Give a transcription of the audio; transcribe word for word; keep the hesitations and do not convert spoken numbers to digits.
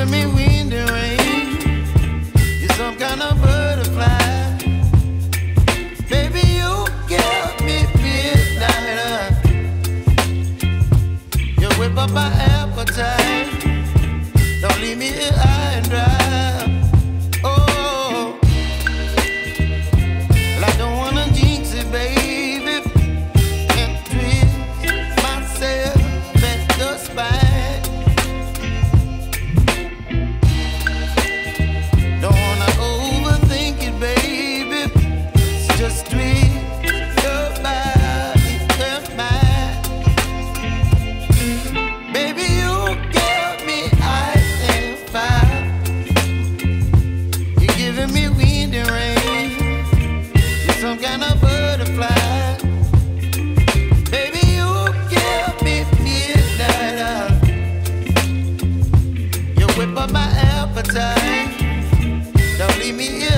giving me wind and rain. You're some kind of butterfly. Baby, you give me midnight. You whip up my appetite. Don't leave me here high and dry. Oh, well, I don't wanna jinx it, baby, and twist myself at the spine. Don't wanna overthink it, baby. It's just twist your body and mine. Baby, you give me ice and fire. You're giving me wind and rain. You're some kind of butterfly. Baby, you give me midnight. You whip up my appetite. Don't leave me here